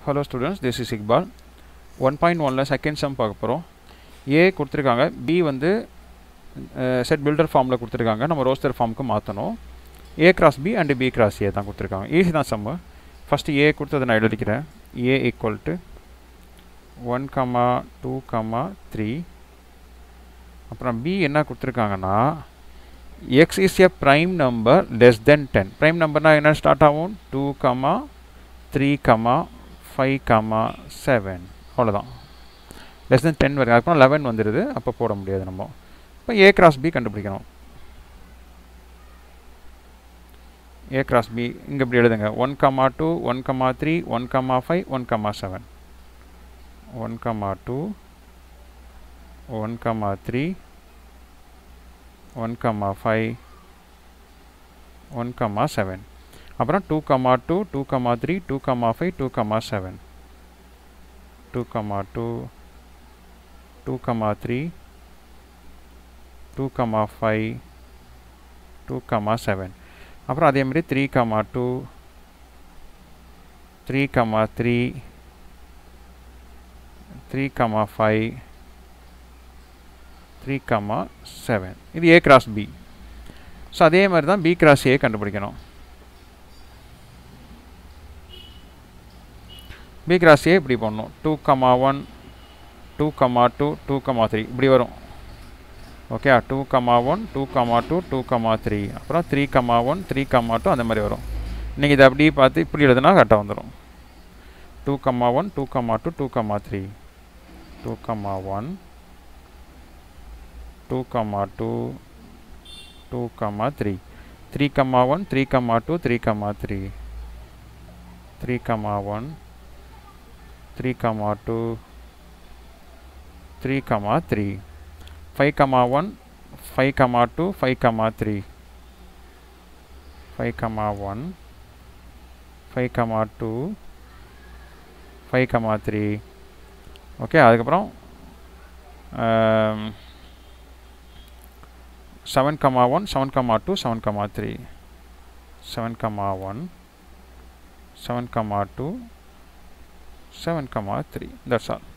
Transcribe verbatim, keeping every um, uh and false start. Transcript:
Hello students, this is Iqbal. one point one ல second sum பார்க்க போகிறோம். A கொடுத்துருக்காங்க, B வந்து செட் பில்டர் ஃபார்மில் கொடுத்துருக்காங்க, நம்ம ரோஸ்டர் ஃபார்முக்கு மாற்றணும். A cross B and B cross A தான் கொடுத்துருக்காங்க. ஈஸி தான் சம்மு. ஃபஸ்ட்டு A கொடுத்ததை நான் எழுதிக்கிறேன். A equal to one comma two comma three. அப்புறம் B என்ன கொடுத்துருக்காங்கன்னா x is a prime number less than ten. prime number என்ன ஸ்டார்ட் ஆகும்? Two comma three comma five comma seven. அவ்வளோதான். லெஸ் தென் டென் வரைக்கும். அதுக்கப்புறம் லெவன் வந்துடுது. அப்போ போட முடியாது நம்ம. இப்போ ஏ கிராஸ் பி கண்டுபிடிக்கணும். ஏ கிராஸ் பி இங்கே இப்படி எழுதுங்க. One comma two, one comma three, one comma five, one comma seven. One comma two, one comma three, one comma five, one comma seven. அப்புறம் two comma two, two comma three, two comma five, two comma seven. Two comma two, two comma three, two comma five, two comma seven. அப்புறம் அதே மாதிரி three comma two, three comma three, three comma five, three comma seven. இது A cross B. So அதே மாதிரி தான் B cross ஏ கண்டுபிடிக்கணும். B cross A இப்படி பண்ணணும். Two comma one, two comma two, two comma three இப்படி வரும். Okay, two comma one, two comma two, two comma three, அப்புறம் three comma one, three comma two, அந்த மாதிரி வரும். நீங்கள் இதை அப்படியே பார்த்து இப்படி எழுதுனா கரெக்டாக வந்துடும். Two comma one, two comma two, two comma three, two comma one, two comma two, two comma three, three comma one, three comma two, three comma three, three comma one, three comma two, three comma three, five comma one, five comma two, five comma three, five comma one, five comma two, five comma three. Okay, அதுக்கப்புறம் seven comma one, seven comma two, seven comma three, seven comma one, seven comma two, seven comma three. That's all.